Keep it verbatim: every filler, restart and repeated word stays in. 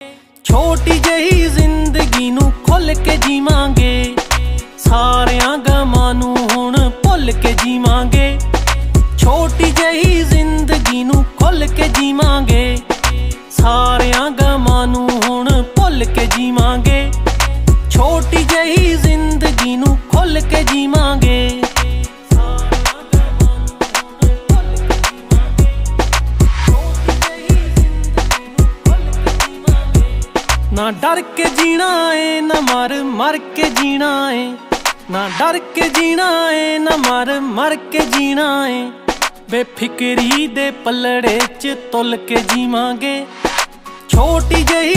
छोटी जही जिंदगी नू खुल के जीवांगे, सारियां गमां नू हुण भुल के जीवांगे। छोटी जही जिंदगी नू खुल के जीवांगे, सारियां गमां नू हुण भुल के जीवांगे। छोटी जही जिंदगी नू खुल के जीवांगे। ना डर के जीना है ना मर मर के जीना है, ना डर के जीना है ना मर मर के जीना है। बेफिक्री दे पलड़े च तुल के जीवांगे। छोटी जही